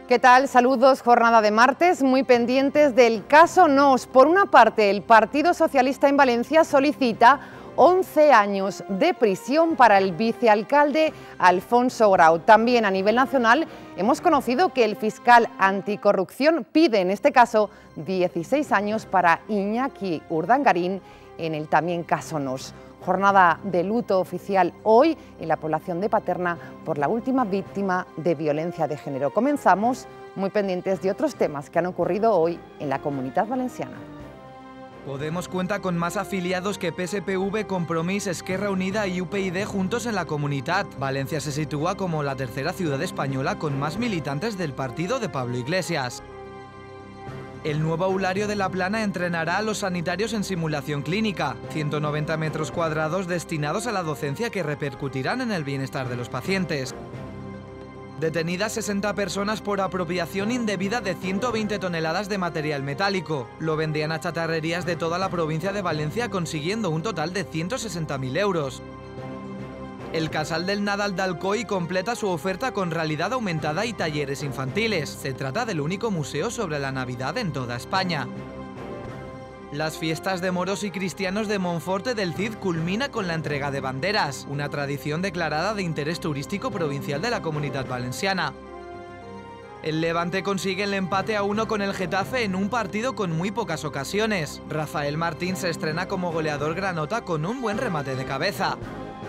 ¿Qué tal? Saludos, jornada de martes, muy pendientes del caso Nos. Por una parte, el Partido Socialista en Valencia solicita 11 años de prisión para el vicealcalde Alfonso Grau. También a nivel nacional hemos conocido que el fiscal anticorrupción pide en este caso 16 años para Iñaki Urdangarín en el también caso Nos. Jornada de luto oficial hoy en la población de Paterna por la última víctima de violencia de género. Comenzamos muy pendientes de otros temas que han ocurrido hoy en la Comunitat Valenciana. Podemos cuenta con más afiliados que PSPV, Compromís, Esquerra Unida y UPyD juntos en la Comunitat. Valencia se sitúa como la tercera ciudad española con más militantes del partido de Pablo Iglesias. El nuevo aulario de La Plana entrenará a los sanitarios en simulación clínica, 190 metros cuadrados destinados a la docencia que repercutirán en el bienestar de los pacientes. Detenidas 60 personas por apropiación indebida de 120 toneladas de material metálico. Lo vendían a chatarrerías de toda la provincia de Valencia consiguiendo un total de 160.000 euros. El Casal del Nadal d'Alcoi completa su oferta con realidad aumentada y talleres infantiles. Se trata del único museo sobre la Navidad en toda España. Las fiestas de moros y cristianos de Monforte del Cid culmina con la entrega de banderas, una tradición declarada de interés turístico provincial de la Comunitat Valenciana. El Levante consigue el empate a 1 con el Getafe en un partido con muy pocas ocasiones. Rafael Martín se estrena como goleador granota con un buen remate de cabeza.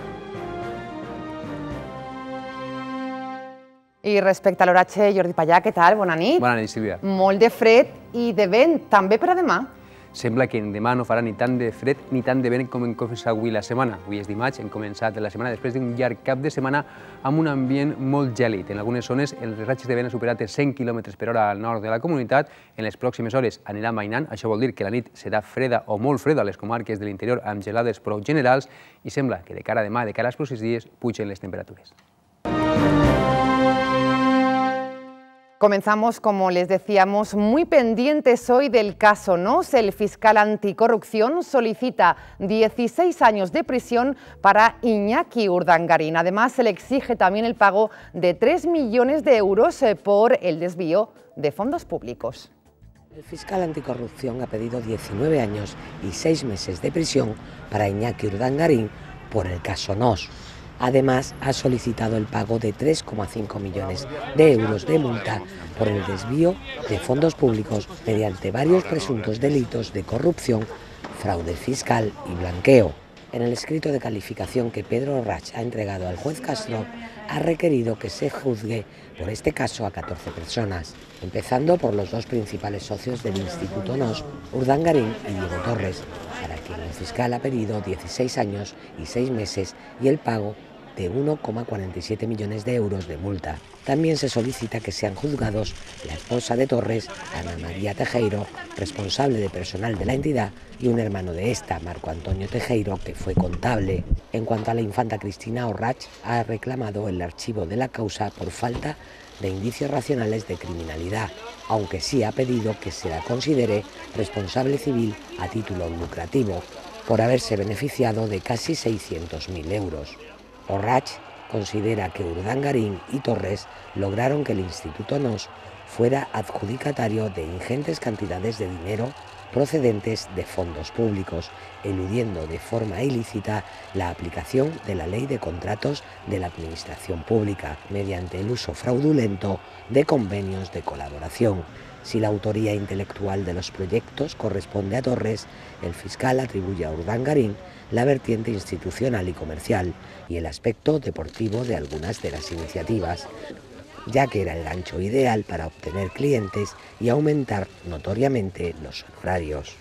I respecte a l'oratge, Jordi Pallà, què tal? Bona nit. Bona nit, Sílvia. Molt de fred i de vent, també per a demà. Sembla que demà no farà ni tant de fred ni tant de vent com hem començat avui la setmana. Avui és dimarts, hem començat la setmana després d'un llarg cap de setmana amb un ambient molt gèlid. En algunes zones els ratxes de vent han superat els 100 km per hora al nord de la comunitat. En les pròximes hores anirà amainant, això vol dir que la nit serà freda o molt freda a les comarques de l'interior amb gelades prou generals i sembla que de cara a demà, de cara als pròxims dies, pugen les temperatures. Comenzamos, como les decíamos, muy pendientes hoy del caso Nos. El fiscal anticorrupción solicita 16 años de prisión para Iñaki Urdangarín. Además, se le exige también el pago de 3 millones de euros por el desvío de fondos públicos. El fiscal anticorrupción ha pedido 19 años y 6 meses de prisión para Iñaki Urdangarín por el caso Nos. Además, ha solicitado el pago de 3,5 millones de euros de multa por el desvío de fondos públicos mediante varios presuntos delitos de corrupción, fraude fiscal y blanqueo. En el escrito de calificación que Pedro Rach ha entregado al juez Castro, ha requerido que se juzgue por este caso a 14 personas, empezando por los dos principales socios del Instituto Nos, Urdangarín y Diego Torres, para quien el fiscal ha pedido 16 años y 6 meses y el pago de 1,47 millones de euros de multa. También se solicita que sean juzgados la esposa de Torres, Ana María Tejero, responsable de personal de la entidad, y un hermano de esta, Marco Antonio Tejero, que fue contable. En cuanto a la infanta Cristina Orrach, ha reclamado el archivo de la causa por falta de indicios racionales de criminalidad, aunque sí ha pedido que se la considere responsable civil a título lucrativo, por haberse beneficiado de casi 600.000 euros. Orrach considera que Urdangarín y Torres lograron que el Instituto Nos fuera adjudicatario de ingentes cantidades de dinero procedentes de fondos públicos, eludiendo de forma ilícita la aplicación de la Ley de Contratos de la Administración Pública, mediante el uso fraudulento de convenios de colaboración. Si la autoría intelectual de los proyectos corresponde a Torres, el fiscal atribuye a Urdangarín la vertiente institucional y comercial y el aspecto deportivo de algunas de las iniciativas, ya que era el gancho ideal para obtener clientes y aumentar notoriamente los honorarios.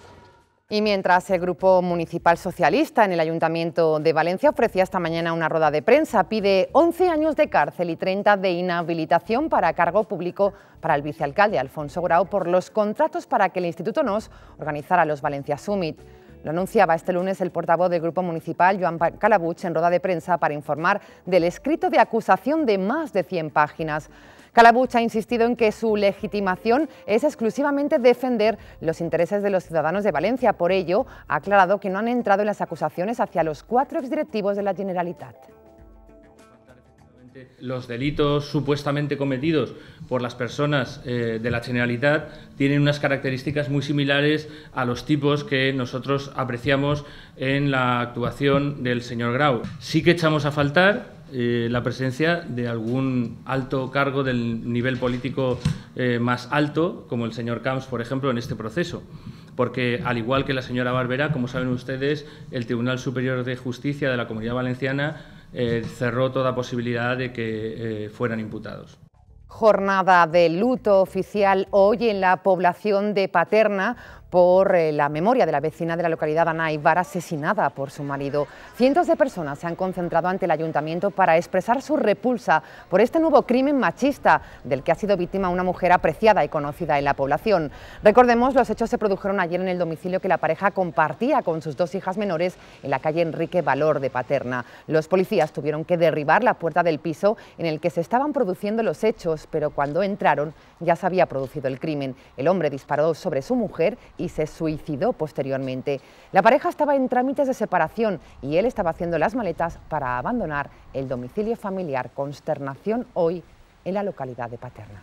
Y mientras el Grupo Municipal Socialista en el Ayuntamiento de Valencia ofrecía esta mañana una rueda de prensa, pide 11 años de cárcel y 30 de inhabilitación para cargo público para el vicealcalde Alfonso Grau por los contratos para que el Instituto Nos organizara los Valencia Summit. Lo anunciaba este lunes el portavoz del Grupo Municipal, Joan Calabuig, en rueda de prensa para informar del escrito de acusación de más de 100 páginas. Calabuig ha insistido en que su legitimación es exclusivamente defender los intereses de los ciudadanos de Valencia. Por ello, ha aclarado que no han entrado en las acusaciones hacia los 4 exdirectivos de la Generalitat. Los delitos supuestamente cometidos por las personas de la Generalitat tienen unas características muy similares a los tipos que nosotros apreciamos en la actuación del señor Grau. Sí que echamos a faltar la presencia de algún alto cargo del nivel político más alto, como el señor Camps, por ejemplo, en este proceso. Porque, al igual que la señora Barberá, como saben ustedes, el Tribunal Superior de Justicia de la Comunidad Valenciana cerró toda posibilidad de que fueran imputados. Jornada de luto oficial hoy en la población de Paterna por la memoria de la vecina de la localidad, Ana Ibar, asesinada por su marido. Cientos de personas se han concentrado ante el ayuntamiento para expresar su repulsa por este nuevo crimen machista del que ha sido víctima una mujer apreciada y conocida en la población. Recordemos, los hechos se produjeron ayer en el domicilio que la pareja compartía con sus dos hijas menores en la calle Enrique Valor de Paterna. Los policías tuvieron que derribar la puerta del piso en el que se estaban produciendo los hechos, pero cuando entraron ya se había producido el crimen. El hombre disparó sobre su mujer y se suicidó posteriormente. La pareja estaba en trámites de separación y él estaba haciendo las maletas para abandonar el domicilio familiar. Consternación hoy en la localidad de Paterna.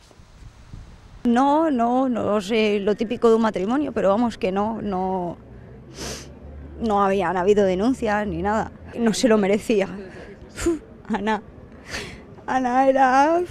No sé lo típico de un matrimonio, pero vamos que no habían habido denuncias ni nada. No se lo merecía. Ana era...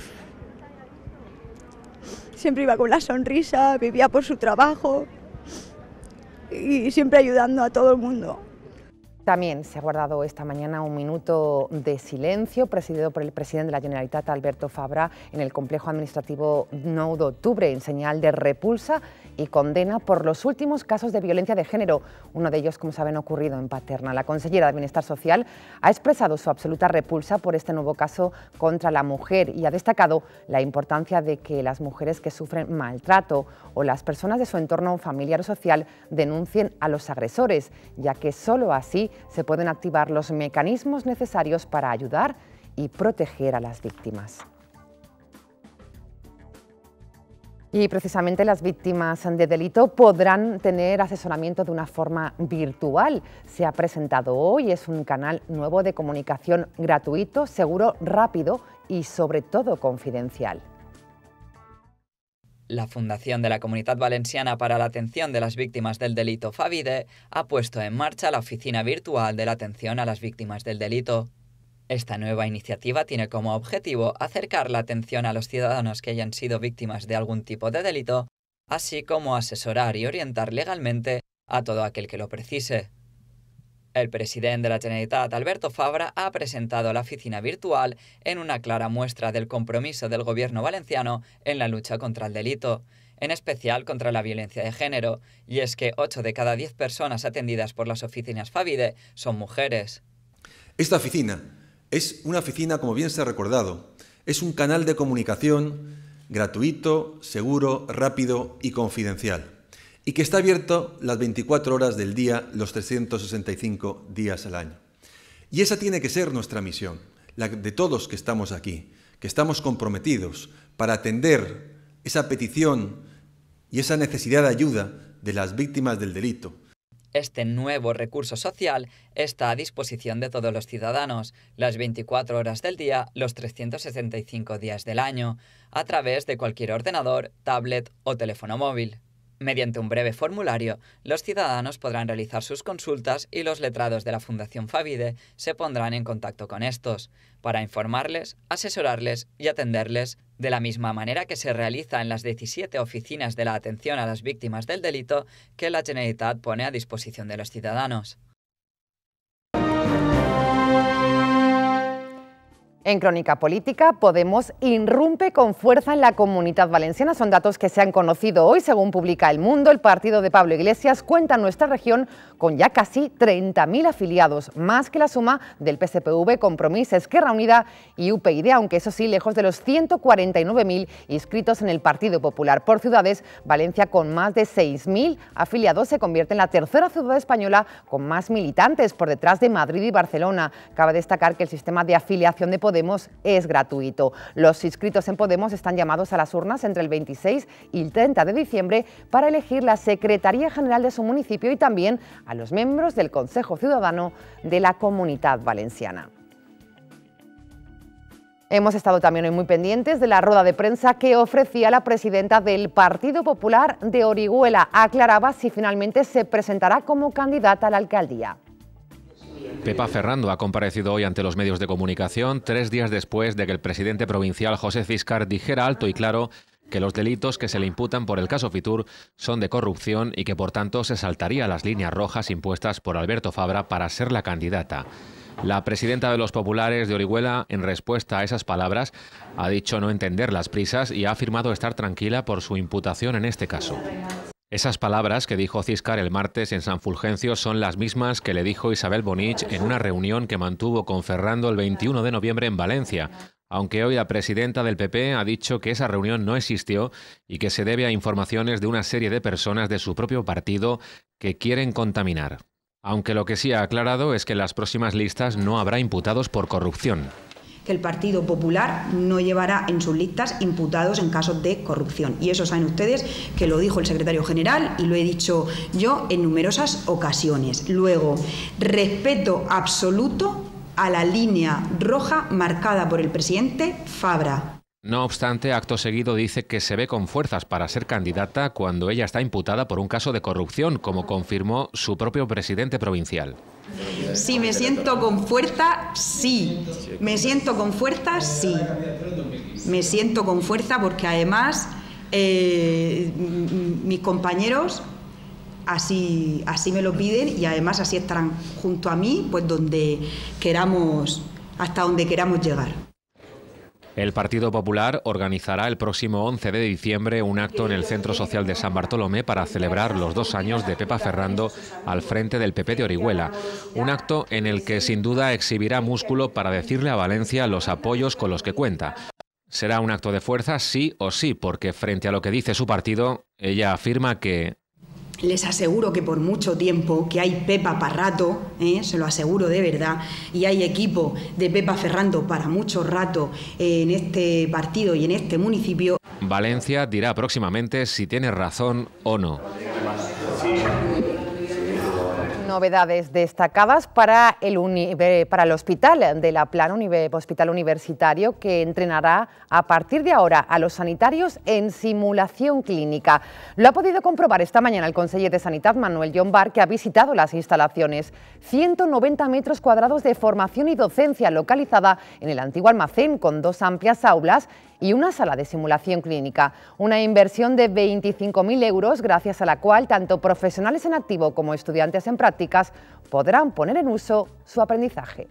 Siempre iba con la sonrisa, vivía por su trabajo y siempre ayudando a todo el mundo. También se ha guardado esta mañana un minuto de silencio presidido por el presidente de la Generalitat, Alberto Fabra, en el complejo administrativo 9 de octubre, en señal de repulsa y condena por los últimos casos de violencia de género, uno de ellos, como saben, ocurrido en Paterna. La consellera de Bienestar Social ha expresado su absoluta repulsa por este nuevo caso contra la mujer y ha destacado la importancia de que las mujeres que sufren maltrato o las personas de su entorno familiar o social denuncien a los agresores, ya que solo así se pueden activar los mecanismos necesarios para ayudar y proteger a las víctimas. Y precisamente las víctimas de delito podrán tener asesoramiento de una forma virtual. Se ha presentado hoy, es un canal nuevo de comunicación gratuito, seguro, rápido y sobre todo confidencial. La Fundación de la Comunitat Valenciana para la Atención de las Víctimas del Delito, FAVIDE, ha puesto en marcha la oficina virtual de la atención a las víctimas del delito. Esta nueva iniciativa tiene como objetivo acercar la atención a los ciudadanos que hayan sido víctimas de algún tipo de delito, así como asesorar y orientar legalmente a todo aquel que lo precise. El presidente de la Generalitat, Alberto Fabra, ha presentado la oficina virtual en una clara muestra del compromiso del Gobierno valenciano en la lucha contra el delito, en especial contra la violencia de género, y es que 8 de cada 10 personas atendidas por las oficinas FAVIDE son mujeres. Esta oficina es una oficina, como bien se ha recordado, es un canal de comunicación gratuito, seguro, rápido y confidencial, y que está abierto las 24 horas del día, los 365 días al año. Y esa tiene que ser nuestra misión, la de todos que estamos aquí, que estamos comprometidos para atender esa petición y esa necesidad de ayuda de las víctimas del delito. Este nuevo recurso social está a disposición de todos los ciudadanos, las 24 horas del día, los 365 días del año, a través de cualquier ordenador, tablet o teléfono móvil. Mediante un breve formulario, los ciudadanos podrán realizar sus consultas y los letrados de la Fundación FAVIDE se pondrán en contacto con estos, para informarles, asesorarles y atenderles de la misma manera que se realiza en las 17 oficinas de la atención a las víctimas del delito que la Generalitat pone a disposición de los ciudadanos. En Crónica Política, Podemos irrumpe con fuerza en la Comunitat Valenciana. Son datos que se han conocido hoy, según publica El Mundo. El partido de Pablo Iglesias cuenta en nuestra región con ya casi 30.000 afiliados, más que la suma del PSPV, Compromís, Esquerra Unida y UPyD, aunque eso sí, lejos de los 149.000 inscritos en el Partido Popular. Por ciudades, Valencia, con más de 6.000 afiliados, se convierte en la tercera ciudad española con más militantes, por detrás de Madrid y Barcelona. Cabe destacar que el sistema de afiliación de Podemos es gratuito. Los inscritos en Podemos están llamados a las urnas entre el 26 y el 30 de diciembre para elegir la Secretaría General de su municipio y también a los miembros del Consejo Ciudadano de la Comunitat Valenciana. Hemos estado también hoy muy pendientes de la rueda de prensa que ofrecía la presidenta del Partido Popular de Orihuela. Aclaraba si finalmente se presentará como candidata a la alcaldía. Pepa Ferrando ha comparecido hoy ante los medios de comunicación 3 días después de que el presidente provincial José Ciscar dijera alto y claro que los delitos que se le imputan por el caso Fitur son de corrupción y que por tanto se saltaría las líneas rojas impuestas por Alberto Fabra para ser la candidata. La presidenta de los populares de Orihuela, en respuesta a esas palabras, ha dicho no entender las prisas y ha afirmado estar tranquila por su imputación en este caso. Esas palabras que dijo Ciscar el martes en San Fulgencio son las mismas que le dijo Isabel Bonich en una reunión que mantuvo con Ferrando el 21 de noviembre en Valencia, aunque hoy la presidenta del PP ha dicho que esa reunión no existió y que se debe a informaciones de una serie de personas de su propio partido que quieren contaminar. Aunque lo que sí ha aclarado es que en las próximas listas no habrá imputados por corrupción. Que el Partido Popular no llevará en sus listas imputados en casos de corrupción. Y eso saben ustedes que lo dijo el secretario general y lo he dicho yo en numerosas ocasiones. Luego, respeto absoluto a la línea roja marcada por el presidente Fabra. No obstante, acto seguido dice que se ve con fuerzas para ser candidata cuando ella está imputada por un caso de corrupción, como confirmó su propio presidente provincial. Si me siento con fuerza, sí. Me siento con fuerza, sí. Me siento con fuerza porque además mis compañeros así me lo piden y además así estarán junto a mí, pues donde queramos, hasta donde queramos llegar. El Partido Popular organizará el próximo 11 de diciembre un acto en el Centro Social de San Bartolomé para celebrar los 2 años de Pepa Ferrando al frente del PP de Orihuela. Un acto en el que sin duda exhibirá músculo para decirle a Valencia los apoyos con los que cuenta. Será un acto de fuerza sí o sí, porque frente a lo que dice su partido, ella afirma que... Les aseguro que por mucho tiempo que hay Pepa para rato, se lo aseguro de verdad, y hay equipo de Pepa Ferrando para mucho rato en este partido y en este municipio. Valencia dirá próximamente si tiene razón o no. Novedades destacadas para el hospital de La Plana, hospital universitario, que entrenará a partir de ahora a los sanitarios en simulación clínica. Lo ha podido comprobar esta mañana el conseller de Sanidad, Manuel Llombar, que ha visitado las instalaciones. 190 metros cuadrados de formación y docencia localizada en el antiguo almacén, con 2 amplias aulas y una sala de simulación clínica. Una inversión de 25.000 euros, gracias a la cual tanto profesionales en activo como estudiantes en prácticas podrán poner en uso su aprendizaje.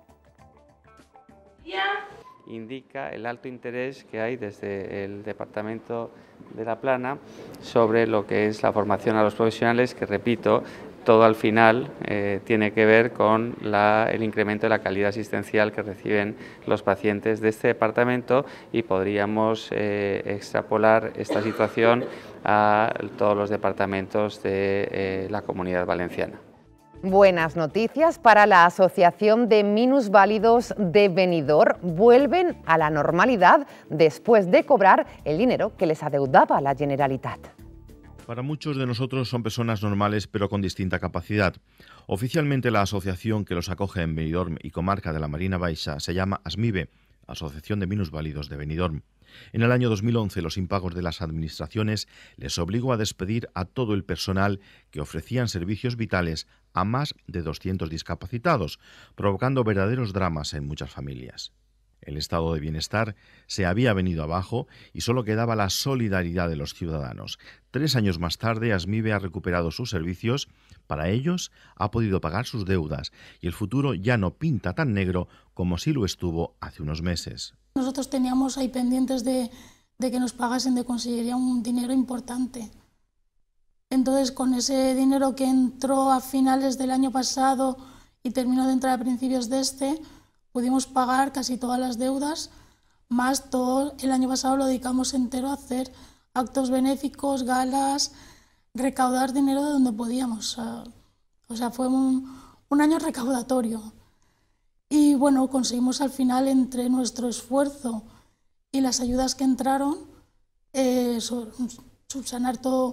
Indica el alto interés que hay desde el Departamento de La Plana sobre lo que es la formación a los profesionales, que repito, todo al final tiene que ver con el incremento de la calidad asistencial que reciben los pacientes de este departamento, y podríamos extrapolar esta situación a todos los departamentos de la Comunidad Valenciana. Buenas noticias para la Asociación de Minusválidos de Benidorm. Vuelven a la normalidad después de cobrar el dinero que les adeudaba la Generalitat. Para muchos de nosotros son personas normales pero con distinta capacidad. Oficialmente la asociación que los acoge en Benidorm y comarca de la Marina Baixa se llama ASMIBE, Asociación de Minusválidos de Benidorm. En el año 2011 los impagos de las administraciones les obligó a despedir a todo el personal que ofrecían servicios vitales a más de 200 discapacitados, provocando verdaderos dramas en muchas familias. El estado de bienestar se había venido abajo y solo quedaba la solidaridad de los ciudadanos. 3 años más tarde, ASMIBE ha recuperado sus servicios. Para ellos, ha podido pagar sus deudas y el futuro ya no pinta tan negro como sí lo estuvo hace unos meses. Nosotros teníamos ahí pendientes de que nos pagasen de Consellería un dinero importante. Entonces, con ese dinero que entró a finales del año pasado y terminó de entrar a principios de este, pudimos pagar casi todas las deudas, más todo el año pasado lo dedicamos entero a hacer actos benéficos, galas, recaudar dinero de donde podíamos. O sea, fue un año recaudatorio. Y bueno, conseguimos al final, entre nuestro esfuerzo y las ayudas que entraron, subsanar todo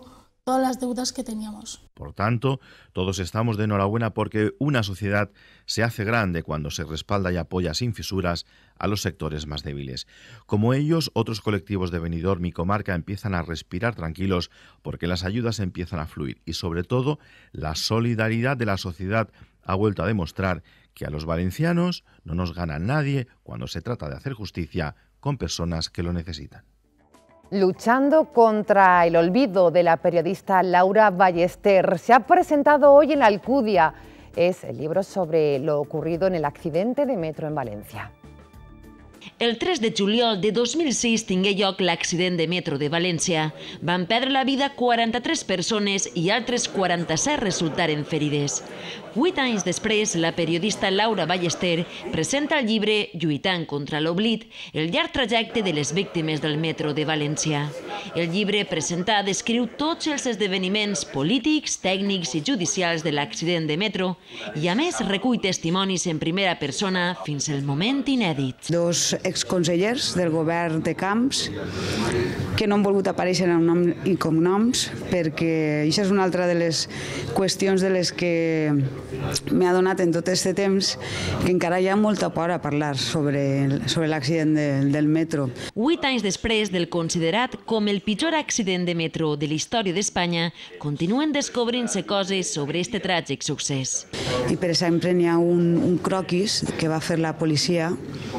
todas las deudas que teníamos. Por tanto, todos estamos de enhorabuena porque una sociedad se hace grande cuando se respalda y apoya sin fisuras a los sectores más débiles. Como ellos, otros colectivos de Benidorm y comarca empiezan a respirar tranquilos porque las ayudas empiezan a fluir y, sobre todo, la solidaridad de la sociedad ha vuelto a demostrar que a los valencianos no nos gana nadie cuando se trata de hacer justicia con personas que lo necesitan. Luchando contra el olvido de la periodista Laura Ballester, se ha presentado hoy en la Alcudia. Es el libro sobre lo ocurrido en el accidente de metro en València. El 3 de juliol de 2006 tingué lloc l'accident de metro de València. Van perdre la vida 43 persones i altres 47 resultaren ferides. 8 anys després, la periodista Laura Ballester presenta el llibre Lluitant contra l'oblit, el llarg trajecte de les víctimes del metro de València. El llibre presentat descriu tots els esdeveniments polítics, tècnics i judicials de l'accident de metro i, a més, recull testimonis en primera persona fins al moment inèdit. Dos exconsellers del govern de Camps que no han volgut aparèixer en nom i cognoms perquè això és una altra de les qüestions de les que m'he adonat en tot aquest temps que encara hi ha molta por a parlar sobre l'accident del metro. 8 anys després del considerat com el pitjor accident de metro de la història d'Espanya, continuen descobrint-se coses sobre este tràgic succés. I, per exemple, n'hi ha un croquis que va fer la policia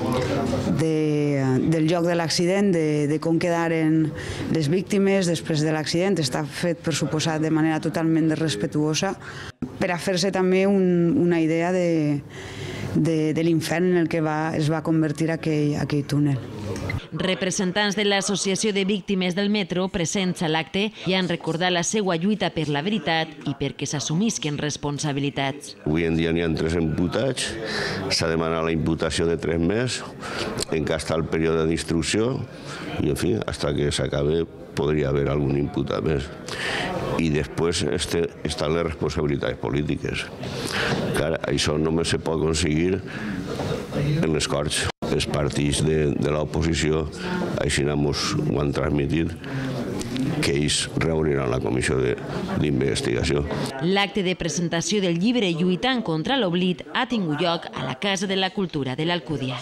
del lloc de l'accident, de com quedaren les víctimes després de l'accident. Està fet, per suposat, de manera totalment irrespetuosa per a fer-se també una idea de l'infern en el que es va convertir aquell túnel. Representants de l'Associació de Víctimes del Metro presents a l'acte i han recordat la seva lluita per la veritat i perquè s'assumisquen responsabilitats. Avui en dia n'hi ha 3 imputats, s'ha demanat la imputació de 3 més, encara està el període d'instrucció i, en fi, fins que s'acabe podria haver algun imputat més. I després estan les responsabilitats polítiques. Clar, això només se pot aconseguir en les Corts. Els partits de l'oposició així ho han transmitit que ells reuniran la comissió d'investigació. L'acte de presentació del llibre Lluitant contra l'oblit ha tingut lloc a la Casa de la Cultura de l'Alcúdia.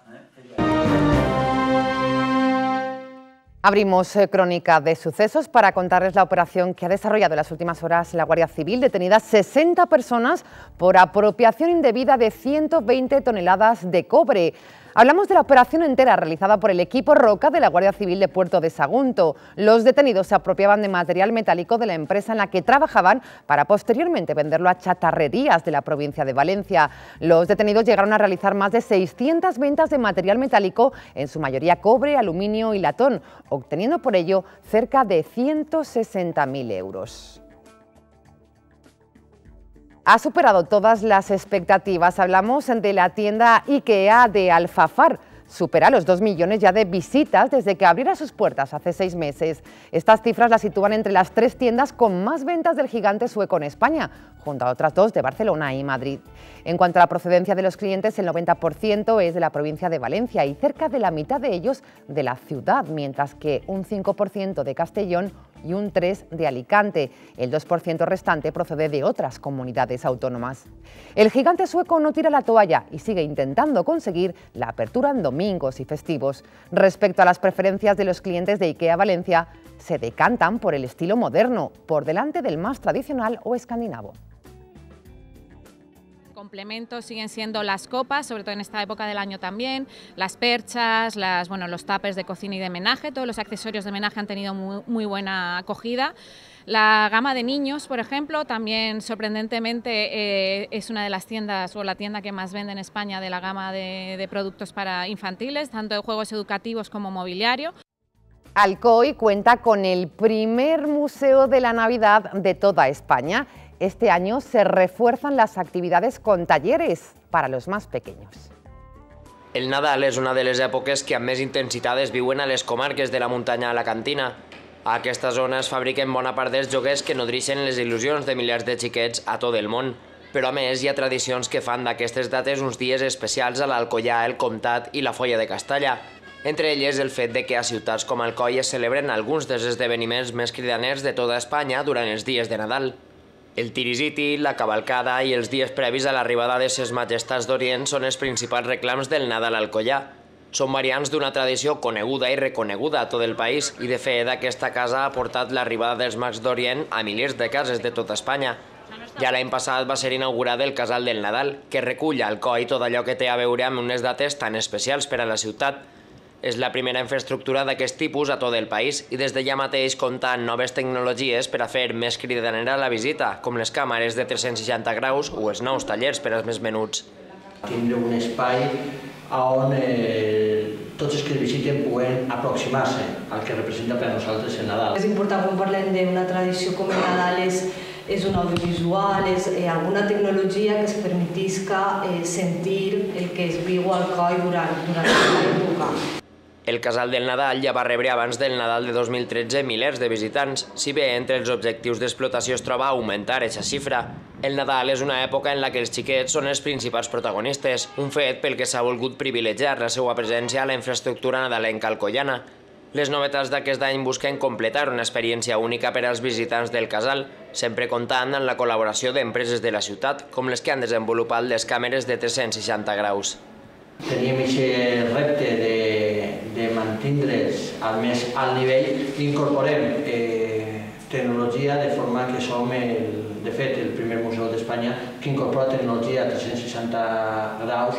Abrimos crónica de sucesos para contarles la operación que ha desarrollado en las últimas horas la Guardia Civil, detenidas 60 personas por apropiación indebida de 120 toneladas de cobre. Hablamos de la operación entera realizada por el equipo Roca de la Guardia Civil de Puerto de Sagunto. Los detenidos se apropiaban de material metálico de la empresa en la que trabajaban para posteriormente venderlo a chatarrerías de la provincia de Valencia. Los detenidos llegaron a realizar más de 600 ventas de material metálico, en su mayoría cobre, aluminio y latón, obteniendo por ello cerca de 160.000 euros. Ha superado todas las expectativas. Hablamos de la tienda IKEA de Alfafar. Supera los 2 millones ya de visitas desde que abriera sus puertas hace 6 meses. Estas cifras las sitúan entre las 3 tiendas con más ventas del gigante sueco en España, junto a otras 2 de Barcelona y Madrid. En cuanto a la procedencia de los clientes, el 90% es de la provincia de Valencia y cerca de la mitad de ellos de la ciudad, mientras que un 5% de Castellón y un 3% de Alicante. El 2% restante procede de otras comunidades autónomas. El gigante sueco no tira la toalla y sigue intentando conseguir la apertura en domingos y festivos. Respecto a las preferencias de los clientes de IKEA Valencia, se decantan por el estilo moderno, por delante del más tradicional o escandinavo. Complementos siguen siendo las copas, sobre todo en esta época del año también, las perchas, los tuppers de cocina y de menaje, todos los accesorios de menaje han tenido muy buena acogida. La gama de niños, por ejemplo, también sorprendentemente es una de las tiendas o la tienda que más vende en España de la gama de productos para infantiles, tanto de juegos educativos como mobiliario. Alcoy cuenta con el primer museo de la Navidad de toda España. Este año se refuerzan las actividades con talleres para los más pequeños. El Nadal és una de les èpoques que amb més intensitat es viuen a les comarques de la muntanya alacantina. A aquesta zona es fabriquen bona part dels joguers que nodreixen les il·lusions de milers de xiquets a tot el món. Però a més hi ha tradicions que fan d'aquestes dates uns dies especials a l'Alcoià, el Comtat i la Foia de Castalla. Entre elles el fet de que a ciutats com Alcoi es celebren alguns dels esdeveniments més cridaners de tota Espanya durant els dies de Nadal. El tirisiti, la cavalcada i els dies previs a l'arribada de ses majestats d'Orient són els principals reclams del Nadal alcoià. Són variants d'una tradició coneguda i reconeguda a tot el país i, de fet, aquesta casa ha portat l'arribada dels mags d'Orient a milers de cases de tota Espanya. Ja l'any passat va ser inaugurat el Casal del Nadal, que recull a Alcoi tot allò que té a veure amb unes dates tan especials per a la ciutat. És la primera infraestructura d'aquest tipus a tot el país i des d'allà mateix compta amb noves tecnologies per a fer més cridanera la visita, com les càmeres de 360 graus o els nous tallers per als més menuts. Tindre un espai on tots els que el visiten puguen aproximar-se al que representa per a nosaltres el Nadal. És important quan parlem d'una tradició com el Nadal és un audiovisual, és alguna tecnologia que es permetisca sentir el que es viu al Alcoi durant l'època. El Casal del Nadal ja va rebre abans del Nadal de 2013 milers de visitants, si bé entre els objectius d'explotació es troba augmentar aquesta xifra. El Nadal és una època en la que els xiquets són els principals protagonistes, un fet pel que s'ha volgut privilegiar la seva presència a la infraestructura nadalenca alcoiana. Les novetats d'aquest any busquen completar una experiència única per als visitants del casal, sempre comptant amb la col·laboració d'empreses de la ciutat, com les que han desenvolupat les càmeres de 360 graus. Teníem aquest repte de mantindre's al més alt nivell i incorporem tecnologia de forma que som, de fet, el primer museu d'Espanya que incorpora tecnologia a 360 graus.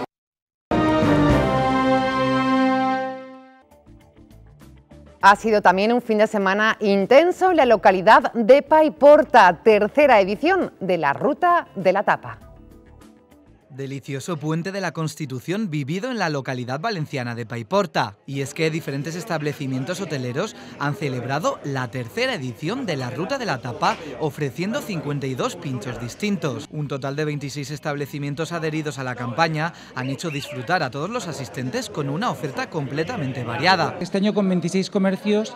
Ha sido también un fin de semana intenso en la localidad de Paiporta, tercera edición de la Ruta de la Tapa. Delicioso puente de la Constitución vivido en la localidad valenciana de Paiporta. Y es que diferentes establecimientos hoteleros han celebrado la tercera edición de la Ruta de la Tapa, ofreciendo 52 pinchos distintos. Un total de 26 establecimientos adheridos a la campaña han hecho disfrutar a todos los asistentes con una oferta completamente variada. Este año con 26 comercios,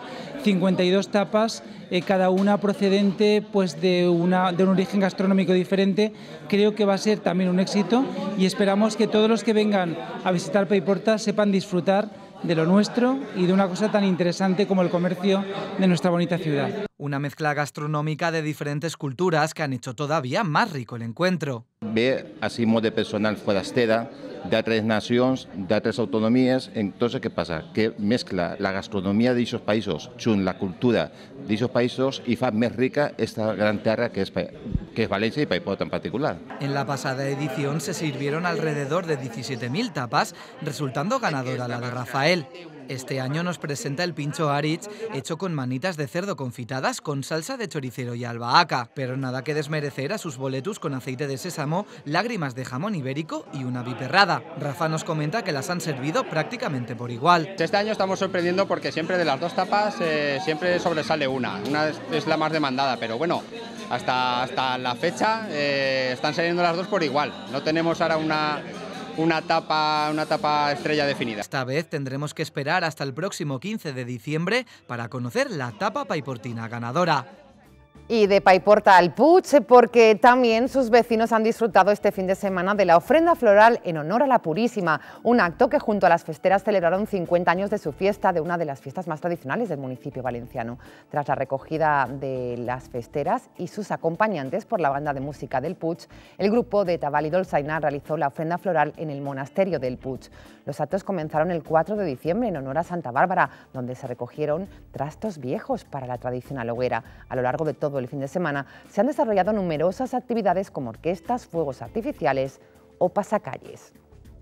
52 tapas, cada una procedente pues, de un origen gastronómico diferente. Creo que va a ser también un éxito y esperamos que todos los que vengan a visitar Paiporta sepan disfrutar de lo nuestro y de una cosa tan interesante como el comercio de nuestra bonita ciudad. Una mezcla gastronómica de diferentes culturas que han hecho todavía más rico el encuentro. Ve así de personal forastera, d'altres nacions, d'altres autonomies. Entonces, què passa? Que mezcla la gastronomia d'aquests països junt la cultura d'aquests països i fa més rica esta gran terra que es Valencia y Paiporta en particular. En la pasada edición se sirvieron alrededor de 17.000 tapas, resultando ganadora la de Rafael. Este año nos presenta el pincho Aritz, hecho con manitas de cerdo confitadas con salsa de choricero y albahaca, pero nada que desmerecer a sus boletus con aceite de sésamo, lágrimas de jamón ibérico y una piperrada. Rafa nos comenta que las han servido prácticamente por igual. Este año estamos sorprendiendo porque siempre de las dos tapas siempre sobresale una es la más demandada, pero bueno, hasta la fecha están saliendo las dos por igual. No tenemos ahora una tapa estrella definida. Esta vez tendremos que esperar hasta el próximo 15 de diciembre para conocer la tapa paiportina ganadora. Y de Paiporta al Puig, porque también sus vecinos han disfrutado este fin de semana de la ofrenda floral en honor a la Purísima, un acto que junto a las festeras celebraron 50 años de su fiesta, de una de las fiestas más tradicionales del municipio valenciano. Tras la recogida de las festeras y sus acompañantes por la banda de música del Puig, el grupo de Tabal y Dolçaina realizó la ofrenda floral en el monasterio del Puig. Los actos comenzaron el 4 de diciembre en honor a Santa Bárbara, donde se recogieron trastos viejos para la tradicional hoguera. A lo largo de todo el fin de semana se han desarrollado numerosas actividades como orquestas, fuegos artificiales o pasacalles.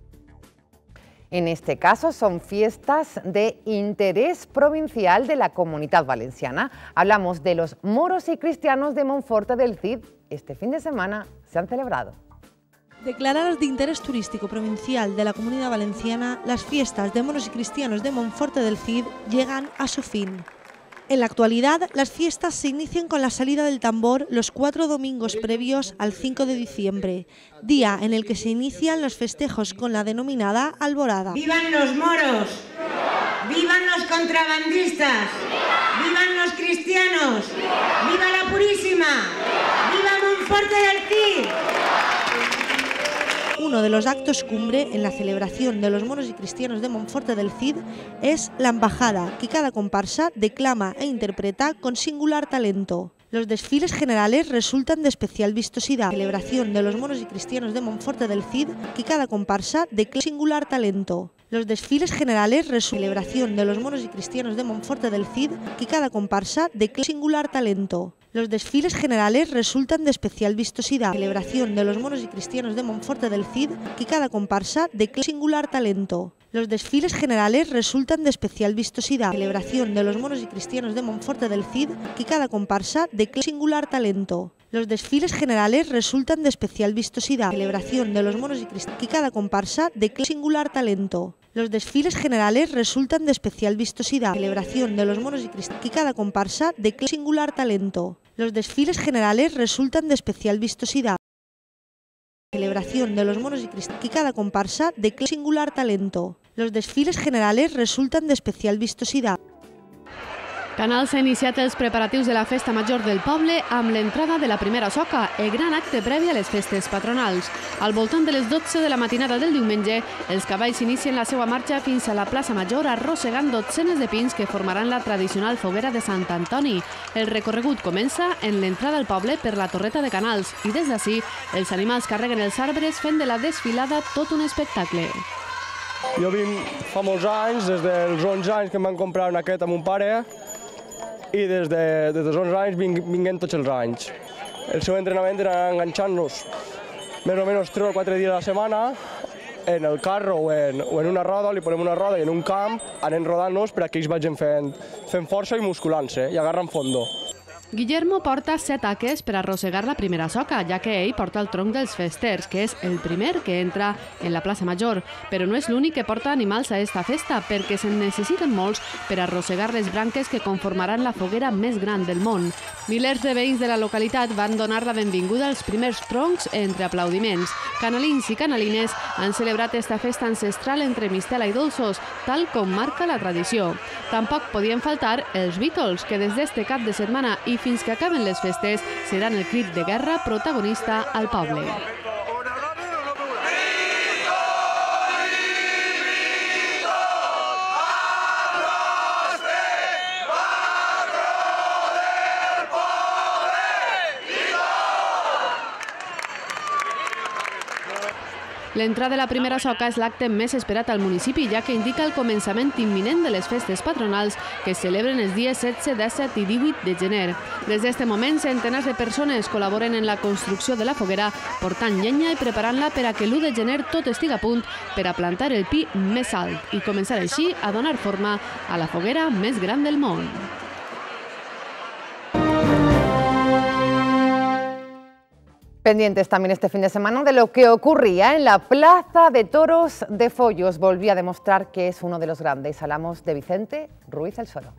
En este caso son fiestas de interés provincial de la Comunitat Valenciana. Hablamos de los moros y cristianos de Monforte del Cid. Este fin de semana se han celebrado. Declaradas de interés turístico provincial de la Comunidad Valenciana, las fiestas de moros y cristianos de Monforte del Cid llegan a su fin. En la actualidad, las fiestas se inician con la salida del tambor los 4 domingos previos al 5 de diciembre, día en el que se inician los festejos con la denominada alborada. ¡Vivan los moros! ¡Vivan los contrabandistas! ¡Vivan los cristianos! ¡Viva la Purísima! ¡Viva Monforte del Cid! uno de los actos cumbre en la celebración de los moros y cristianos de Monforte del Cid es la embajada, que cada comparsa declama e interpreta con singular talento. Los desfiles generales resultan de especial vistosidad. La celebración de los moros y cristianos de Monforte del Cid, que cada comparsa declara singular talento. Los desfiles generales celebración de los moros y cristianos de Monforte del Cid, que cada comparsa declara singular talento. Los desfiles generales resultan de especial vistosidad. Celebración de los moros y cristianos de Monforte del Cid, que cada comparsa declara singular talento. Los desfiles generales resultan de especial vistosidad. Celebración de los moros y cristianos de Monforte del Cid, que cada comparsa declara singular talento. Los desfiles generales resultan de especial vistosidad. Celebración de los moros y cristianos, que cada comparsa declara singular talento. Los desfiles generales resultan de especial vistosidad. Celebración de los moros y cristianos, que cada comparsa declara singular talento. Los desfiles generales resultan de especial vistosidad. Celebración de los moros y cristianos, que cada comparsa declara singular talento. Los desfiles generales resultan de especial vistosidad. Canals ha iniciat els preparatius de la Festa Major del poble amb l'entrada de la primera soca, el gran acte previ a les festes patronals. Al voltant de les 12 de la matinada del diumenge, els cavalls inicien la seva marxa fins a la plaça Major arrossegant dotzenes de pins que formaran la tradicional foguera de Sant Antoni. El recorregut comença en l'entrada al poble per la Torreta de Canals i des d'ací els animals carreguen els arbres fent de la desfilada tot un espectacle. Jo vinc fa molts anys, des dels 11 anys que em van comprar una aquest amb un pare, i des dels 11 anys vinguem tots els anys. El seu entrenament era enganxant-nos més o menys 3 o 4 dies a la setmana en el carro o en una roda, li posem una roda i en un camp anem rodant-nos per a que ells vagin fent força i musculant-se i agarren fondo. Guillermo porta 7 taques per arrossegar la primera soca, ja que ell porta el tronc dels festers, que és el primer que entra en la plaça Major. Però no és l'únic que porta animals a esta festa, perquè se'n necessiten molts per arrossegar les branques que conformaran la foguera més gran del món. Milers de veïns de la localitat van donar la benvinguda als primers troncs entre aplaudiments. Canalins i canalines han celebrat esta festa ancestral entre mistela i dolços, tal com marca la tradició. Tampoc podien faltar els Beatles, que des d'este cap de setmana i fins que acaben les festes seran el crit de guerra protagonista al poble. L'entrada de la primera soca és l'acte més esperat al municipi, ja que indica el començament imminent de les festes patronals que es celebren els dies 16, 17 i 18 de gener. Des d'aquest moment, centenars de persones col·laboren en la construcció de la foguera, portant llenya i preparant-la per a que l'1 de gener tot estigui a punt per a plantar el pi més alt i començar així a donar forma a la foguera més gran del món. Pendientes también este fin de semana de lo que ocurría en la Plaza de Toros de Follos. Volví a demostrar que es uno de los grandes. Hablamos de Vicente Ruiz el Soro.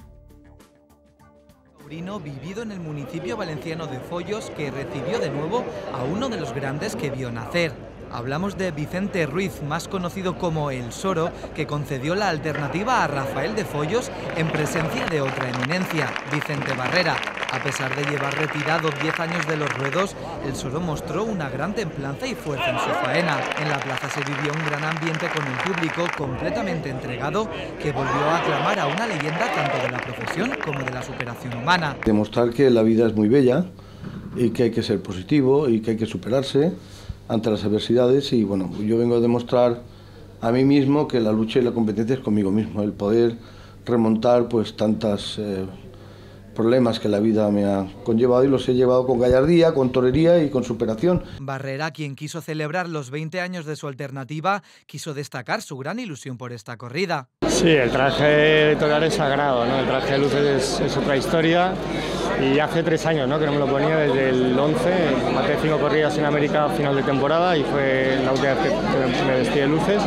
Taurino vivido en el municipio valenciano de Follos, que recibió de nuevo a uno de los grandes que vio nacer. Hablamos de Vicente Ruiz, más conocido como El Soro, que concedió la alternativa a Rafael de Follos en presencia de otra eminencia, Vicente Barrera. A pesar de llevar retirado 10 años de los ruedos, El Soro mostró una gran templanza y fuerza en su faena. En la plaza se vivió un gran ambiente con el público completamente entregado, que volvió a aclamar a una leyenda tanto de la profesión como de la superación humana. Demostrar que la vida es muy bella y que hay que ser positivo y que hay que superarse ante las adversidades, y bueno, yo vengo a demostrar a mí mismo que la lucha y la competencia es conmigo mismo, el poder remontar pues tantos problemas que la vida me ha conllevado, y los he llevado con gallardía, con torería y con superación. Barrera, quien quiso celebrar los 20 años de su alternativa, quiso destacar su gran ilusión por esta corrida. Sí, el traje torear es sagrado, ¿no? El traje de luces es otra historia, y hace 3 años, ¿no?, que no me lo ponía, desde el 11, maté 5 corridas en América a final de temporada y fue la última vez que me vestí de luces.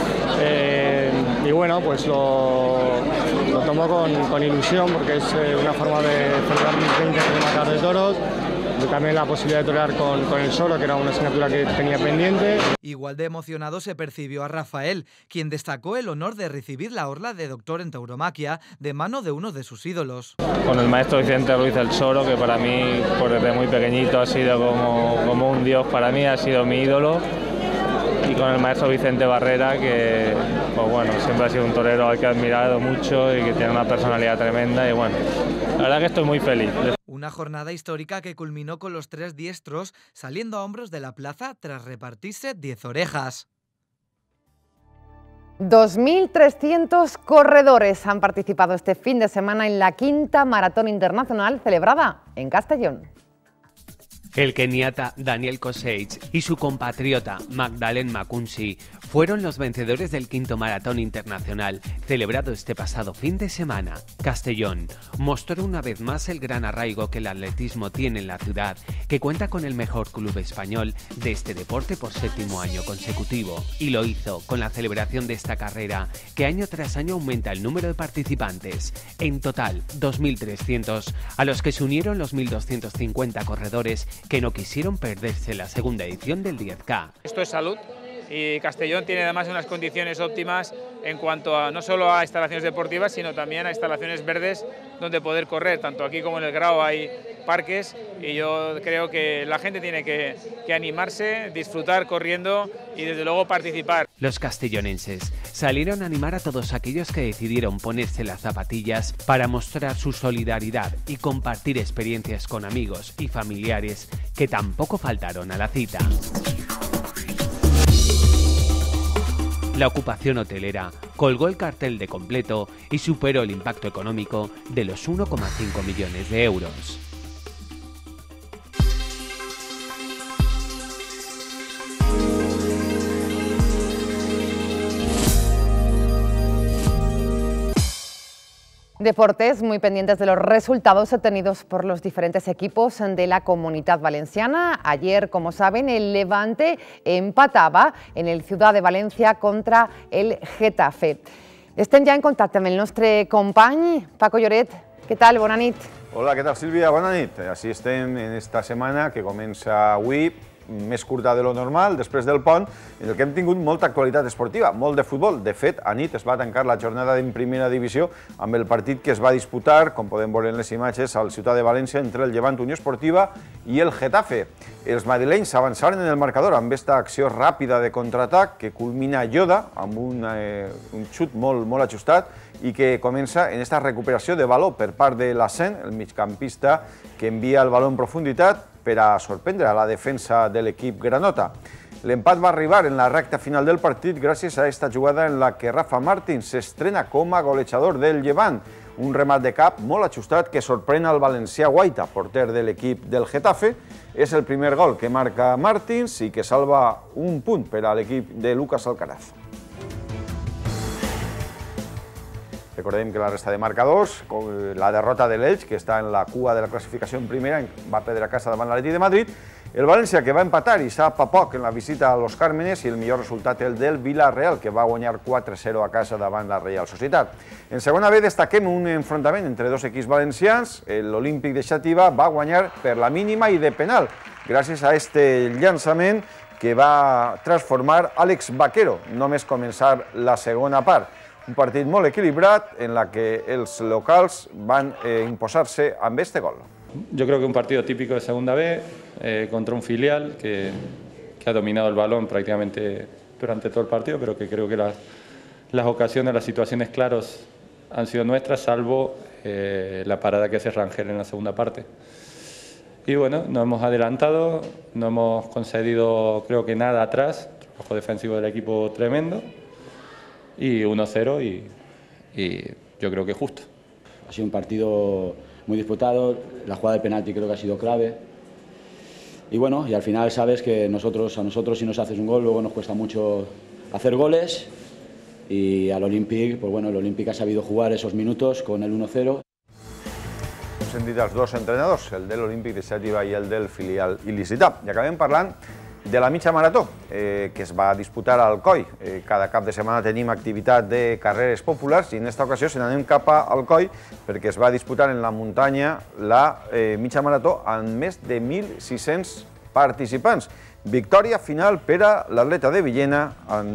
Y bueno, pues lo tomo con ilusión, porque es una forma de celebrar mis 20 años de matar de toros. También la posibilidad de torear con El Soro, que era una asignatura que tenía pendiente. Igual de emocionado se percibió a Rafael, quien destacó el honor de recibir la orla de doctor en tauromaquia de mano de uno de sus ídolos. Con el maestro Vicente Ruiz El Soro, que para mí, pues desde muy pequeñito ha sido como un dios para mí, ha sido mi ídolo. y con el maestro Vicente Barrera, que pues bueno, siempre ha sido un torero al que he admirado mucho y que tiene una personalidad tremenda y bueno, la verdad que estoy muy feliz. Una jornada histórica que culminó con los 3 diestros saliendo a hombros de la plaza tras repartirse 10 orejas. 2.300 corredores han participado este fin de semana en la 5ª Maratón Internacional celebrada en Castellón. El keniata Daniel Kosage y su compatriota Magdalene Makunzi fueron los vencedores del 5º Maratón Internacional, celebrado este pasado fin de semana. Castellón mostró una vez más el gran arraigo que el atletismo tiene en la ciudad, que cuenta con el mejor club español de este deporte por 7º año consecutivo. Y lo hizo con la celebración de esta carrera, que año tras año aumenta el número de participantes. En total, 2.300, a los que se unieron los 1.250 corredores que no quisieron perderse la segunda edición del 10K. Esto es salud y Castellón tiene además unas condiciones óptimas en cuanto a no solo a instalaciones deportivas, sino también a instalaciones verdes donde poder correr. Tanto aquí como en el Grao hay parques y yo creo que la gente tiene que animarse, disfrutar corriendo y desde luego participar. Los castellonenses salieron a animar a todos aquellos que decidieron ponerse las zapatillas para mostrar su solidaridad y compartir experiencias con amigos y familiares que tampoco faltaron a la cita. La ocupación hotelera colgó el cartel de completo y superó el impacto económico de los 1,5 millones de euros. Deportes, muy pendientes de los resultados obtenidos por los diferentes equipos de la Comunitat Valenciana. Ayer, como saben, el Levante empatava en el Ciudad de València contra el Getafe. Estem ja en contacte amb el nostre company, Paco Lloret. Què tal? Bona nit. Hola, què tal, Sílvia? Bona nit. Així estem en esta setmana que comença avui, més curta de lo normal, després del pont, en el que hem tingut molta actualitat esportiva, molt de futbol. De fet, a nit es va tancar la jornada en primera divisió amb el partit que es va disputar, com podem veure en les imatges, al Ciutat de València entre el Llevant Unió Esportiva i el Getafe. Els madrilenys s'avançaren en el marcador amb aquesta acció ràpida de contraatac que culmina Yoda amb un xut molt ajustat i que comença en aquesta recuperació de baló per part de l'Assent, el migcampista que envia el baló en profunditat per a sorprendre a la defensa de l'equip granota. L'empat va arribar en la recta final del partit gràcies a aquesta jugada en la que Rafa Martins s'estrena com a golejador del Llevant. Un remat de cap molt ajustat que sorprèn al valencià Guaita, porter de l'equip del Getafe. És el primer gol que marca Martins i que salva un punt per a l'equip de Lucas Alcaraz. Recordem que la resta de marcadors, la derrota de l'Elx, que està en la cua de la classificació en primera, va perdre a casa davant l'Atlètic de Madrid, el València, que va empatar i sap a poc en la visita a Los Cármenes, i el millor resultat el del Villarreal, que va guanyar 4-0 a casa davant la Reial Societat. En segona B destaquem un enfrontament entre dos equips valencians. L'Olímpic de Xàtiva va guanyar per la mínima i de penal, gràcies a este llançament que va transformar Àlex Vaquero, només començar la segona part. Un partit molt equilibrat en la que els locals van imposar-se amb este gol. Yo creo que un partido típico de Segunda B contra un filial que ha dominado el balón prácticamente durante todo el partido, pero que creo que las ocasiones, las situaciones claras han sido nuestras, salvo la parada que hace Rangel en la segunda parte. Y bueno, nos hemos adelantado, no hemos concedido creo que nada atrás, trabajo defensivo del equipo tremendo. Y 1-0 y yo creo que justo. Ha sido un partido muy disputado, la jugada de penalti creo que ha sido clave. Y bueno, y al final sabes que a nosotros si nos haces un gol luego nos cuesta mucho hacer goles y al Olímpic, pues bueno, el Olímpic ha sabido jugar esos minutos con el 1-0. Hem sentit els dos entrenadors, el de l'Olímpic de Xàtiva i el del filial il·licità. I acabem parlant de la mitja marató, que es va disputar al Coi. Cada cap de setmana tenim activitat de carreres populars i en aquesta ocasió se n'anem cap al Coi perquè es va disputar en la muntanya la mitja marató amb més de 1.600 participants. Victòria final per a l'atleta de Villena,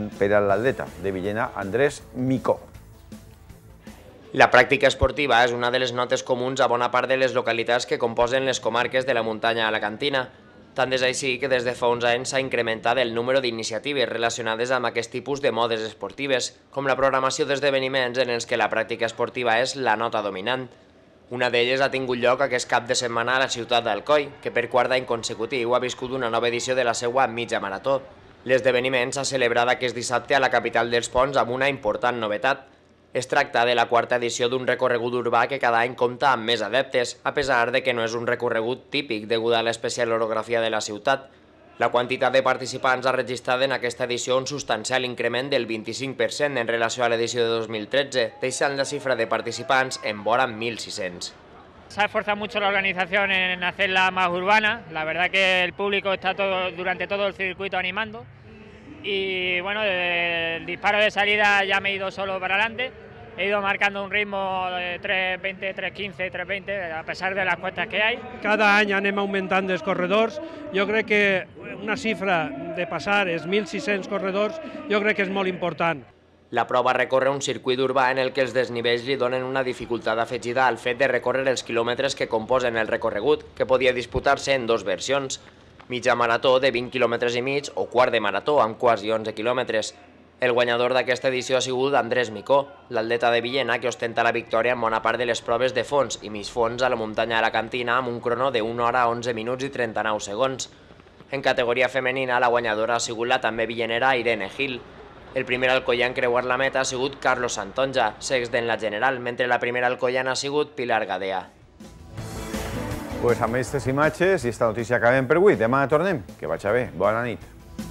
Andrés Micó. La pràctica esportiva és una de les notes comuns a bona part de les localitats que composen les comarques de la muntanya alacantina. Tant és així que des de fa uns anys s'ha incrementat el número d'iniciatives relacionades amb aquest tipus de modes esportives, com la programació d'esdeveniments en els que la pràctica esportiva és la nota dominant. Una d'elles ha tingut lloc aquest cap de setmana a la ciutat d'Alcoi, que per quart any consecutiu ha viscut una nova edició de la seva mitja marató. L'esdeveniment s'ha celebrat aquest dissabte a la capital dels Ponts amb una important novetat. Es tracta de la quarta edició d'un recorregut urbà que cada any compta amb més adeptes, a pesar de que no és un recorregut típic degut a l'especial orografia de la ciutat. La quantitat de participants ha registrat en aquesta edició un substancial increment del 25% en relació a l'edició de 2013, deixant la xifra de participants en vora 1.600. Se ha esforzado mucho la organización en hacerla más urbana, la verdad que el público está durante todo el circuito animando y bueno, desde el disparo de salida ya me he ido solo para adelante, he ido marcando un ritmo de 3.20, 3.15, 3.20 a pesar de las cuestas que hay. Cada any anem augmentant els corredors, jo crec que una xifra de passar els 1.600 corredors jo crec que és molt important. La prova recorre un circuit urbà en el que els desnivells li donen una dificultat afegida al fet de recórrer els quilòmetres que composen el recorregut, que podia disputar-se en dues versions, mitja marató de 20 km i mig o quart de marató amb quasi 11 quilòmetres. El guanyador d'aquesta edició ha sigut Andrés Micó, l'atleta de Villena que ostenta la victòria en bona part de les proves de fons i mig fons a la muntanya de la Cantina amb un crono de 1 hora, 11 minuts i 39 segons. En categoria femenina, la guanyadora ha sigut la també villenera Irene Gil. El primer alcoià en creuar la meta ha sigut Carlos Santonja, sext en la general, mentre la primera alcoiana ha sigut Pilar Gadea. Pues amb aquestes imatges i esta notícia acabem per avui. Demà tornem. Que vagi bé. Bona nit.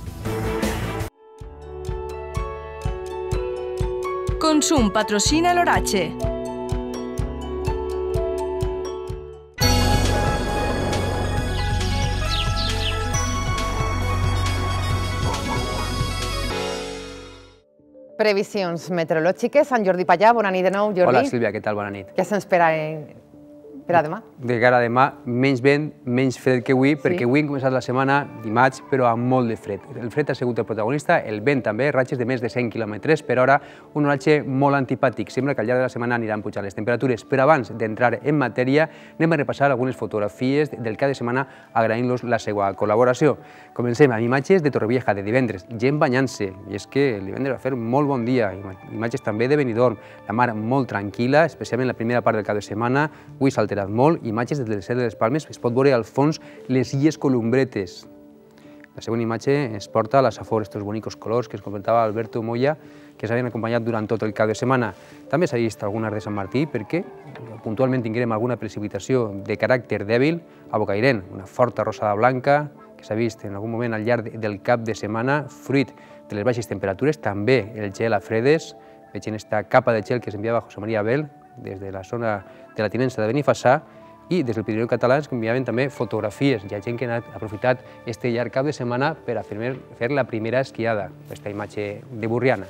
Consum patrocina l'Oratge. Previsions meteorològiques. Sant Jordi Pallà, bona nit de nou, Jordi. Hola, Sílvia, què tal? Bona nit. Què s'espera per a demà? De cara a demà, menys vent, menys fred que avui, perquè avui hem començat la setmana dimarts, però amb molt de fred. El fred ha sigut el protagonista, el vent també, ratxes de més de 100 km per hora, un oratge molt antipàtic. Sembla que al llarg de la setmana aniran pujant les temperatures, però abans d'entrar en matèria, anem a repassar algunes fotografies del cap de setmana agraint-los la seva col·laboració. Comencem amb imatges de Torrevieja, de divendres, gent banyant-se, i és que el divendres va fer molt bon dia, imatges també de Benidorm, la mar molt tranquil·la, especialment la primera part del cap de setmana, avui s'ha alterat molt, imatges des del cel de les Palmes, es pot veure al fons les illes Columbretes. La següent imatge es porta a la Safor, estos bonicos colors que ens comentava Alberto Moya, que s'havien acompanyat durant tot el cap de setmana. També s'ha vist algunes de Sant Martí perquè puntualment tinguem alguna precipitació de caràcter dèbil a Bocairent, una forta rosada blanca que s'ha vist en algun moment al llarg del cap de setmana, fruit de les baixes temperatures, també el gel a fredes, veig en esta capa de gel que s'enviava José María Abel des de la zona de la tinença de Benifassà, i des del Pirineu català ens enviaven també fotografies. Hi ha gent que ha aprofitat este llarg cap de setmana per a fer la primera esquiada, aquesta imatge de Burriana.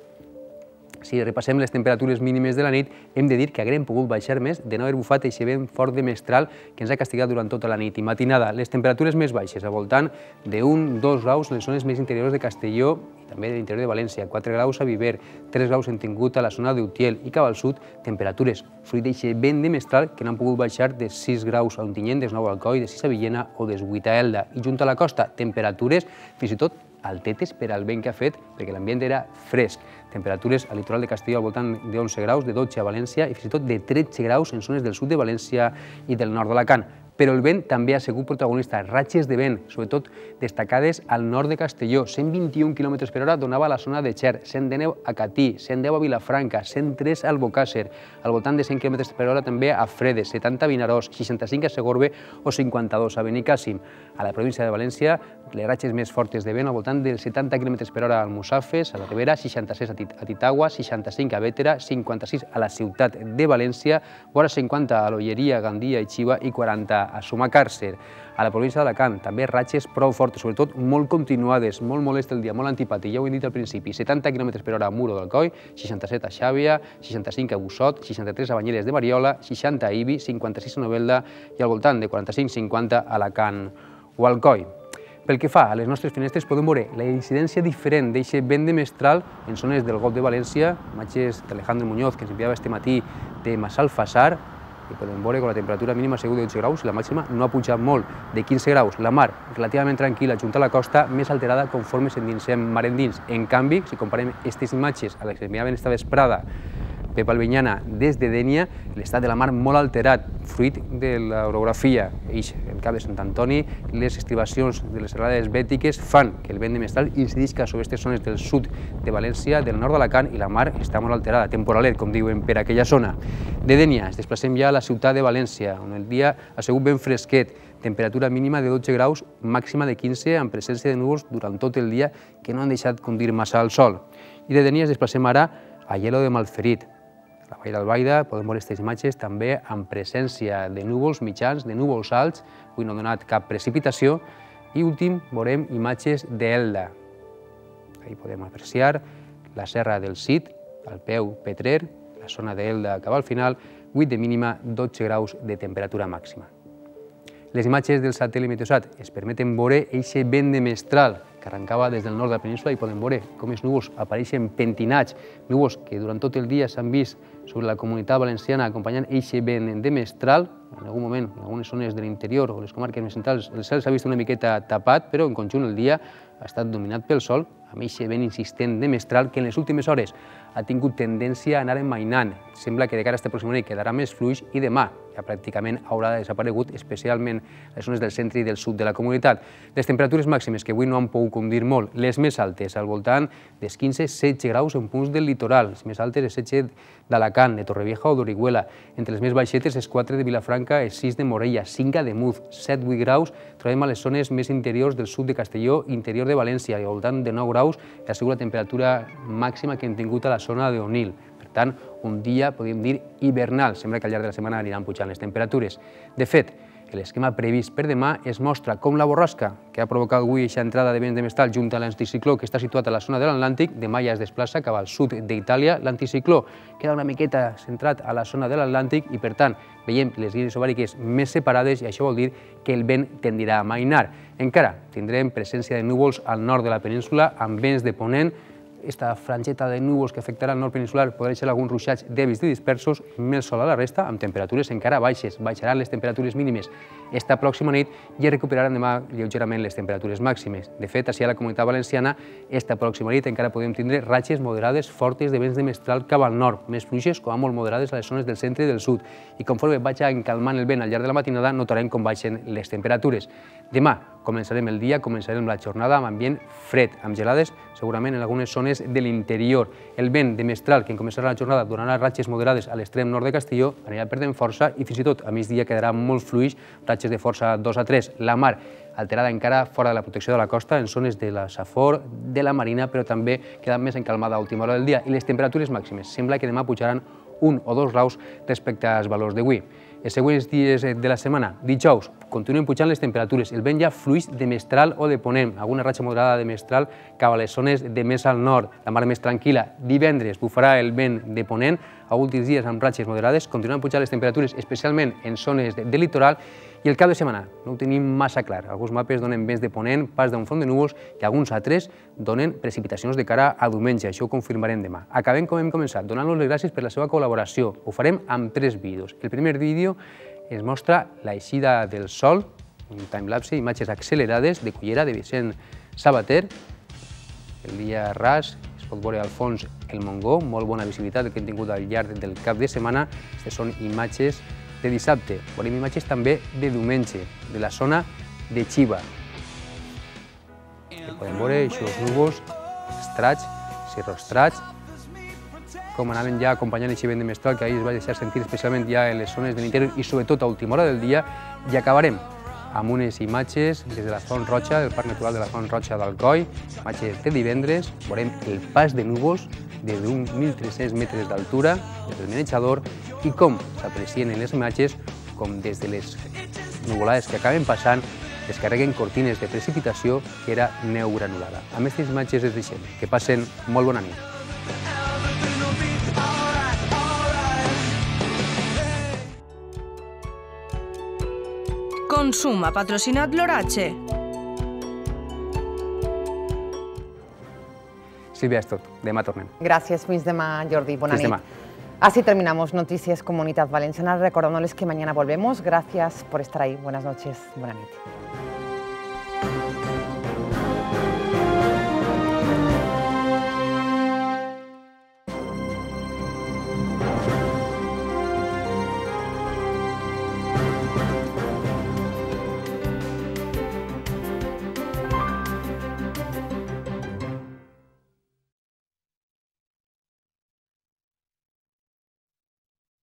Si repassem les temperatures mínimes de la nit, hem de dir que haguem pogut baixar més de no haver bufat aquest vent fort de mestral que ens ha castigat durant tota la nit i matinada. Les temperatures més baixes, al voltant d'1-2 graus en les zones més interiors de Castelló i també de l'interior de València, 4 graus a Viver, 3 graus hem tingut a la zona d'Utiel i cap al sud, temperatures fruit d'aquest vent de mestral que no han pogut baixar de 6 graus a Ontinyent, de 9 a Alcoi, de 6 a Villena o de 8 a Elda. I junt a la costa, temperatures fins i tot altetes per al vent que ha fet, perquè l'ambient era fresc. Temperatures al litoral de Castelló al voltant de 11 graus, de 12 a València i fins i tot de 13 graus en zones del sud de València i del nord d'Alacant. Però el vent també ha sigut protagonista. Ratxes de vent, sobretot destacades al nord de Castelló. 121 km per hora donava a la zona de Xer, 119 a Catí, 110 a Vilafranca, 103 al Bocàsser, al voltant de 100 km per hora també a Fredes, 70 a Vinaròs, 65 a Segorbe o 52 a Benicàssim. A la província de València, les ratxes més fortes de vent al voltant dels 70 km per hora al Mussafes, a la Ribera, 66 a Titagua, 65 a Bétera, 56 a la ciutat de València, vora 50 a l'Olleria, Gandia i Xiva i 40 a Sumacàrcer. A la província d'Alacant, també ratxes prou fortes, sobretot molt continuades, molt molest el dia, molt antipàtic, ja ho he dit al principi, 70 km per hora a Muro d'Alcoi, 67 a Xàbia, 65 a Bussot, 63 a Banyeres de Mariola, 60 a Ibi, 56 a Novelda i al voltant de 45-50 a Alacant o Alcoi. Pel que fa a les nostres finestres, podem veure la incidència diferent d'aquest vent de mestral en zones del Golf de València, imatges d'Alejandro Muñoz, que ens enviava este matí de Massalfassar, que podem veure que la temperatura mínima ha sigut de 12 graus i la màxima no ha pujat molt, de 15 graus. La mar relativament tranquil·la junt a la costa, més alterada conforme s'endinsem mar endins. En canvi, si comparem aquestes imatges a les que miraven esta vesprada Pep Albinyana des de Dénia, l'estat de la mar molt alterat, fruit de l'orografia. El cap de Sant Antoni, les estribacions de les serrades bètiques fan que el vent de mestral incidisca sobre aquestes zones del sud de València, del nord d'Alacant, i la mar està molt alterada, temporalet, com diuen, per aquella zona. De Dénia ens desplacem ja a la ciutat de València, on el dia ha sigut ben fresquet, temperatura mínima de 12 graus, màxima de 15, amb presència de núvols durant tot el dia que no han deixat conduir massa al sol. I de Dénia ens desplacem ara a Aielo de Malferit. A la Vall d'Albaida podem veure aquestes imatges també amb presència de núvols mitjans, de núvols alts, avui no ha donat cap precipitació, i últim veurem imatges d'Elda. Ahí podem apreciar la serra del Cid, al peu Petrer, la zona d'Elda cap al final, 8 de mínima, 12 graus de temperatura màxima. Les imatges del satèl·lit Meteosat es permeten veure eixe vent de mestral que arrencava des del nord de la península i podem veure com els núvols apareixen pentinats, núvols que durant tot el dia s'han vist sobre la comunitat valenciana acompanyant eixe vent de mestral. En algun moment, en algunes zones de l'interior o les comarques més centrals, el cel s'ha vist una miqueta tapat, però en conjunt el dia ha estat dominat pel sol, amb eixe vent insistent de mestral que en les últimes hores ha tingut tendència a anar enmainant. Sembla que de cara a aquesta pròxima nit quedarà més fluix i demà ja pràcticament haurà desaparegut, especialment les zones del centre i del sud de la comunitat. Les temperatures màximes que avui no han pogut condir molt, les més altes, al voltant dels 15-16 graus en punts del litoral, les més altes les 16 d'Alacant, de Torrevieja o d'Orihuela, entre les més baixetes les 4 de Vilafranca, els 6 de Morella, 5 a Demuz, 7-8 graus, trobem a les zones més interiors del sud de Castelló, interior de València, i al voltant de 9 graus ha sigut la temperatura màxima que hem tingut a la zona d'Onil. Per tant, un dia, podríem dir, hivernal. Sembla que al llarg de la setmana aniran pujant les temperatures. De fet, l'esquema previst per demà es mostra com la borrasca que ha provocat avui aquesta entrada de vents de mestral junt a l'anticicló que està situat a la zona de l'Atlàntic, demà ja es desplaça cap al sud d'Itàlia. L'anticicló queda una miqueta centrat a la zona de l'Atlàntic i, per tant, veiem les línies isobàriques més separades i això vol dir que el vent tendirà a amainar. Encara tindrem presència de núvols al nord de la península amb vents de ponent. Esta frangeta de núvols que afectarà el nord peninsular podrà deixar alguns ruixats dèbils i dispersos, més sol a la resta, amb temperatures encara baixes. Baixaran les temperatures mínimes esta pròxima nit i es recuperaran demà lleugerament les temperatures màximes. De fet, així a la comunitat valenciana, esta pròxima nit encara podem tindre ratxes moderades fortes de vents de mestral cap al nord, més fluixes com a molt moderades a les zones del centre i del sud. I conforme vagi encalmant el vent al llarg de la matinada, notarem com baixen les temperatures. Demà començarem el dia, començarem la jornada amb ambient fred, amb gelades segurament en algunes zones de l'interior. El vent de mestral que en començarà la jornada donarà ratxes moderades a l'extrem nord de Castelló, anirà perdent força i fins i tot a migdia quedarà molt fluix, ratxes de força 2 a 3. La mar alterada encara fora de la protecció de la costa, en zones de la Safor, de la Marina, però també queda més encalmada a última hora del dia. I les temperatures màximes sembla que demà pujaran 1 o 2 graus respecte als valors d'avui. Els següents dies de la setmana, dijous, continuen pujant les temperatures. El vent ja fluix de mestral o de ponent, alguna ratxa moderada de mestral cap a les zones de més al nord, la mar més tranquil·la. Divendres bufarà el vent de ponent, a últims dies amb ratxes moderades, continuen pujant les temperatures, especialment en zones de litoral, i el cap de setmana no ho tenim massa clar. Alguns mapes donen vents de ponent, pas d'un front de núvols, i alguns altres donen precipitacions de cara a diumenge. Això ho confirmarem demà. Acabem com hem començat, donant-los les gràcies per la seva col·laboració. Ho farem amb 3 vídeos. El primer vídeo ens mostra l'eixida del sol, un timelapse, imatges accelerades de Cullera, de Vicent Sabater. El dia ras, es pot veure al fons el Montgó, molt bona visibilitat que hem tingut al llarg del cap de setmana. Aquestes són imatges de dissabte. Veurem imatges també de diumenge, de la zona de Xiva. Podem veure aquests núvols estrats, cirrostrats, com anaven ja acompanyant aquest vent de mestral que ahir es va deixar sentir especialment ja en les zones de l'interior i sobretot a última hora del dia. I acabarem amb unes imatges des de la Font Roja, del Parc Natural de la Font Roja d'Alcoi, imatges de divendres. Veurem el pas de núvols des d'uns 1.300 metres d'altura, des del manejador, i com s'aprecien en les imatges, com des de les nuvolades que acaben passant, descarreguen cortines de precipitació que era neu granulada. Amb aquestes imatges es deixem. Que passen molt bona nit. Consum ha patrocinat l'oratge. Sílvia, és tot. Demà tornem. Gràcies. Fins demà, Jordi. Bona nit. Fins demà. Así terminamos Noticias Comunitat Valenciana, recordándoles que mañana volvemos. Gracias por estar ahí. Buenas noches, buena nit.